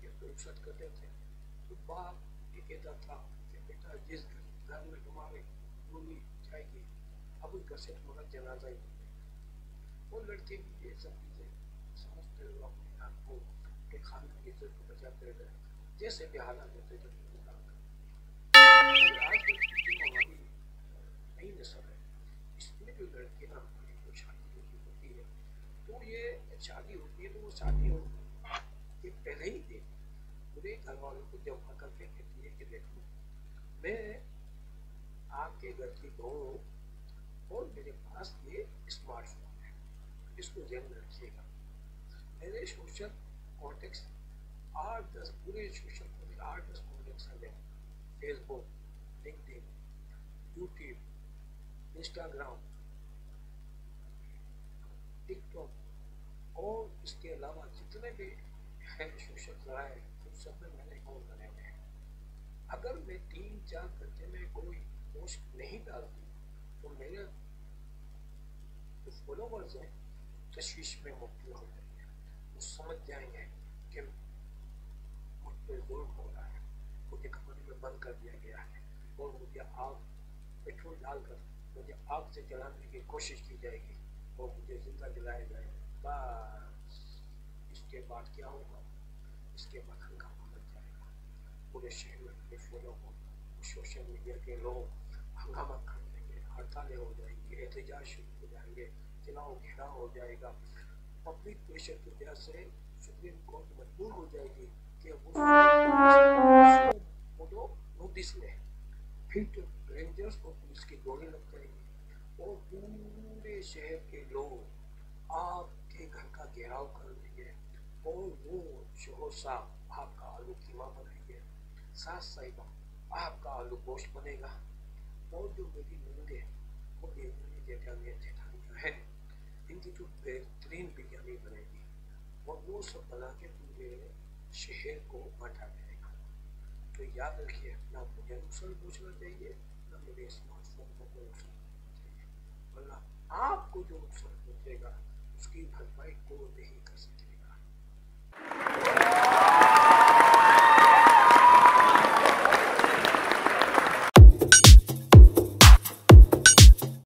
को रुखसत करते थे तो बाप ये कहता था कि बेटा जिस घर में तुम्हारी मूली जाएगी अब उस घर से तुम्हारा जनाजा ही नहीं। वो लड़के भी ये सब चीजें समझते हुए अपने आप को के खानदान की इज्जत को बचाते रहे, जैसे भी हालात होते थे हमारी नई नस्ल है इसमें जो लड़कियां हमारी को शादी होती है तो ये शादी होती है तो वो शादी हो ये पहले ही दिन पूरे घर वालों को जमा करके कहती है कि देखो मैं आपके घर की बहू और मेरे पास ये स्मार्टफोन है, इसको ध्यान में रखिएगा। मेरे सोशल कॉन्टेक्ट 8-10 पूरे सोशल 8-10 कॉन्टेक्ट है, Facebook, LinkedIn, YouTube, Instagram, TikTok और इसके अलावा जितने भी हैं सोशल जराए उन सब में मैंने अकाउंट बनाए हुए हैं। अगर मैं 3-4 घंटे में कोई पोस्ट नहीं डालती तो मेरे जो फॉलोवर्स हैं तशवीश में मुब्तला हो जाएंगे, वो समझ जाएंगे कि मुझ पर जुल्म हो रहा है, मुझे कमरे में बंद कर दिया गया है और मुझे आग पेट्रोल डालकर मुझे आग से जलाने की कोशिश की जाएगी और मुझे जिंदा जलाया जाएगा। बस इसके बाद क्या होगा? इसके बाद हंगामा मच जाएगा, पूरे शहर में अपने फॉलो हो सोशल मीडिया के लोग हंगामा कर देंगे, हड़तालें हो जाएंगी, एहतजाज शुरू हो जाएंगे, चुनाव घेराव हो जाएगा। पब्लिक प्रेशर की वजह से सुप्रीम कोर्ट मजबूर हो जाएगी कि वो नोटिस ले, फिर तो रेंजर्स और पुलिस की गोली लग जाएगी और पूरे शहर के लोग आपके घर का घेराव कर देंगे और वो शोहर साहब आपका आलू कीमा बनाएंगे, सास साहिबा आपका आलू गोश्त बनेगा और जो मेरी नंदे वो मेरी जेठानियाँ हैं इनकी तो बेहतरीन बिरयानी बनेगी और वो सब बना के पूरे शहर को बांटा जाएगा। तो याद रखिए, ना मुझे नुकसान पहुँचना चाहिए ना मेरे स्मार्टफोन को नुकसान पहुँचना चाहिए, वरना आपको जो नुकसान पहुँचेगा उसकी भरपाई को नहीं